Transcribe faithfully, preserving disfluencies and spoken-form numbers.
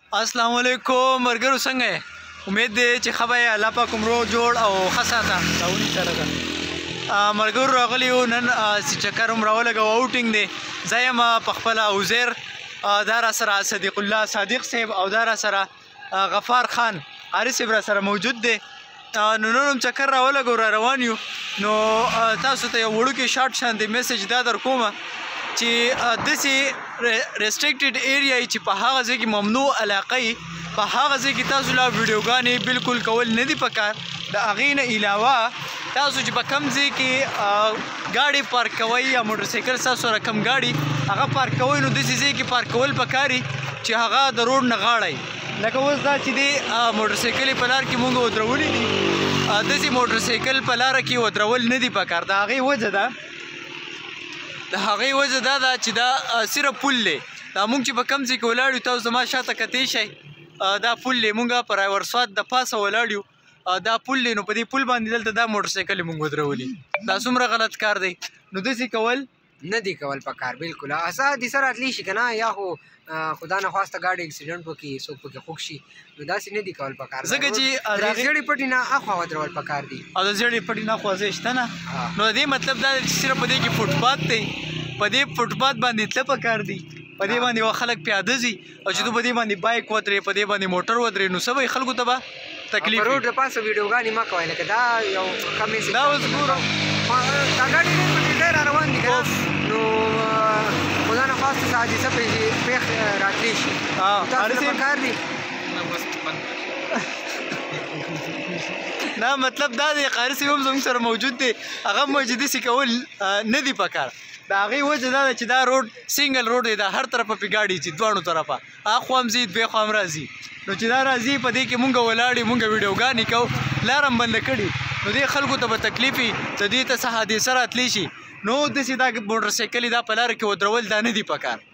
السلام علیکم مرګرو څنګه یې؟ امید دی چې ښه به یې الله پاک عمرو جوړ او ښه ساته. راونی سره ده مرګرو راغلي یو نن چکر هم راولګوه اوټینګ دی. زه یم په خپله عزیر، دا را سره صدیق الله صادق صاحب او دا را سره غفار خان عارف صاحب را سره موجود دی. نو نن هم چکر راولګو را روان یو. نو تاسو ته یو وړوکی شارټ شانتې میسج دا در کومه چې داسې ریسټریکټډ ایریا چې په هغه ځای کې ممنوع علاقه یي، په هغه ځای کې تاسو لا ویډیوګانې بالکل کول نه دي پکار. د هغې نه علاوه تاسو چې په کم ځای کې ګاډي پارک کوئ یا موټرسایکل ستاسو سره کم ګاډي هغه پارک کوئ، نو داسې ځای کې پارک کول پکار دي چې هغه د روډ نه غاړه وي. لکه اوس دا چې دی موټرسایکل یې په لار کې مونږ ودرولي دي، داسې موټرسایکل په لاره کې ودرول نه دي پکار. د هغې وجه ده د هغې وجه دا ده چې دا صرف پل دی. دا مونږ چې په کم ځای کې ولاړ یو، تاسو زما شاته کتی شئ، دا پل دی. مونږ په رایورسواد د پاسه ولاړ یو، دا پل دی. نو په دې پل باندې دلته دا موټرسایکل یې مونږ ودرولي. دا څومره غلط کار دی. نو داسې کول نه دی کول پکار. بالکل آزادي سره راتلی شي که نه، یا خو خدا نخواسته ګاډي اکسیډنټ وکړي، څوک پکې خوږ شي، نو داسې نه دی کول پکار. ځکه چې د زیړې پټي نه اخوا ودرول پکار دي، او د زیړې پټي نه اخوا ځای شته نه. نو د دې مطلب دا دی چې صرف په دې کې فوټپات دی، په دې فوټپات باندې تله پکار دي، په دې باندې خلک پیاده ځي، او چې تو په دې باندې بایک ودرې، په دې باندې موټر ودرې، نو څه به خلکو ته به تکلیف وي. روډ د پاسه ویډیوګانې مه کوئ. لکه دا یو ښه میسج دا اوس ګوره دا ګاډي ډېر را روان دي که نه، نو خدا نخواسته څه حادثه پېښ راتلی شي، تاسو ته پکار دي. نه مطلب دا دی قاري صاحب هم زموږ سره موجود دی، هغه هم وایي چې داسې کول نه دي پکار. د هغې وجه دا ده چې دا روډ سینګل روډ دی، دا هر طرفه پې ګاډي ځي، دواړو طرفه اخوا هم ځي دوی خوا هم راځي. نو چې دا راځي په دې کې مونږ ولاړ یو، مونږ ویډیوګانې کوو، لار هم بنده کړي، نو دې خلکو ته به تکلیف وي، د دې ته څه حادثه راتلی شي. نو داسې دا موټرسایکل دا په لاره کې ودرول دا نه دي پکار.